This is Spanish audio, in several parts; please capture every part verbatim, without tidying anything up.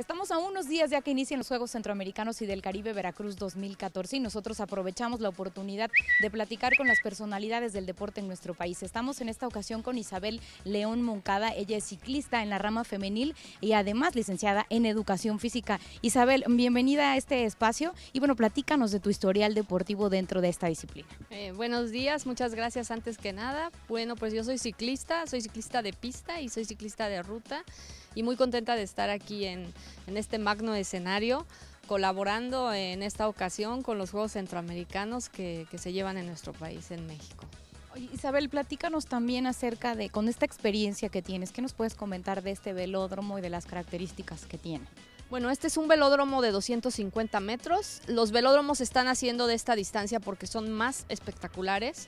Estamos a unos días ya que inician los Juegos Centroamericanos y del Caribe Veracruz dos mil catorce y nosotros aprovechamos la oportunidad de platicar con las personalidades del deporte en nuestro país. Estamos en esta ocasión con Isabel León Moncada, ella es ciclista en la rama femenil y además licenciada en Educación Física. Isabel, bienvenida a este espacio y bueno, platícanos de tu historial deportivo dentro de esta disciplina. Eh, buenos días, muchas gracias antes que nada. Bueno, pues yo soy ciclista, soy ciclista de pista y soy ciclista de ruta y muy contenta de estar aquí en, en este magno escenario, colaborando en esta ocasión con los Juegos Centroamericanos que, que se llevan en nuestro país, en México. Oye, Isabel, platícanos también acerca de, con esta experiencia que tienes, ¿qué nos puedes comentar de este velódromo y de las características que tiene? Bueno, este es un velódromo de doscientos cincuenta metros. Los velódromos se están haciendo de esta distancia porque son más espectaculares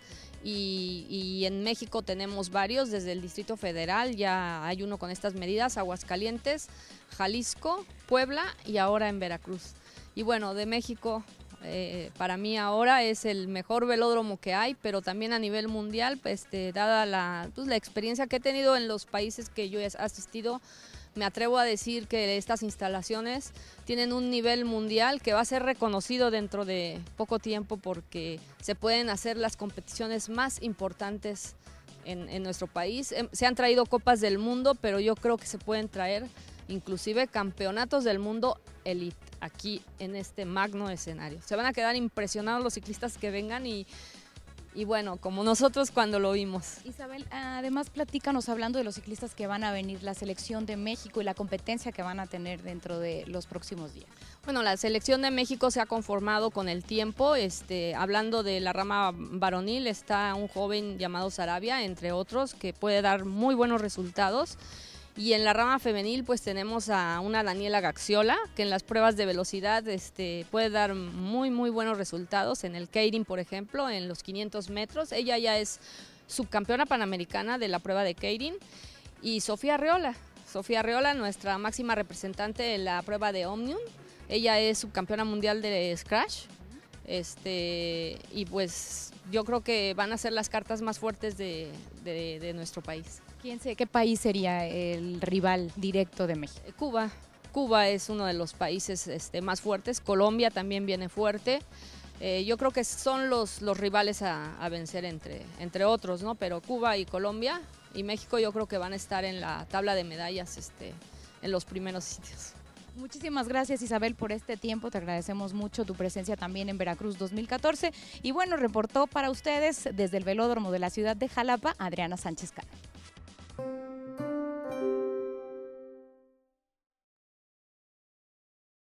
y, y en México tenemos varios, desde el Distrito Federal ya hay uno con estas medidas, Aguascalientes, Jalisco, Puebla y ahora en Veracruz. Y bueno, de México eh, para mí ahora es el mejor velódromo que hay, pero también a nivel mundial, pues, este, dada la, pues, la experiencia que he tenido en los países que yo he asistido, me atrevo a decir que estas instalaciones tienen un nivel mundial que va a ser reconocido dentro de poco tiempo porque se pueden hacer las competiciones más importantes en, en nuestro país. Se han traído copas del mundo, pero yo creo que se pueden traer inclusive campeonatos del mundo elite aquí en este magno escenario. Se van a quedar impresionados los ciclistas que vengan y Y bueno, como nosotros cuando lo vimos. Isabel, además platícanos, hablando de los ciclistas que van a venir, la selección de México y la competencia que van a tener dentro de los próximos días. Bueno, la selección de México se ha conformado con el tiempo. Este, hablando de la rama varonil, está un joven llamado Sarabia, entre otros, que puede dar muy buenos resultados. Y en la rama femenil pues tenemos a una Daniela Gaxiola, que en las pruebas de velocidad este, puede dar muy muy buenos resultados. En el Keirin, por ejemplo, en los quinientos metros, ella ya es subcampeona panamericana de la prueba de Keirin. Y Sofía Arreola, Sofía Arreola, nuestra máxima representante en la prueba de Omnium, ella es subcampeona mundial de Scratch. Este, y pues yo creo que van a ser las cartas más fuertes de, de, de nuestro país. ¿Quién sé, qué país sería el rival directo de México? Cuba. Cuba es uno de los países este, más fuertes. Colombia también viene fuerte. Eh, yo creo que son los, los rivales a, a vencer entre, entre otros, ¿no? Pero Cuba y Colombia y México yo creo que van a estar en la tabla de medallas este, en los primeros sitios. Muchísimas gracias, Isabel, por este tiempo. Te agradecemos mucho tu presencia también en Veracruz dos mil catorce. Y bueno, reportó para ustedes desde el velódromo de la ciudad de Jalapa, Adriana Sánchez Cano.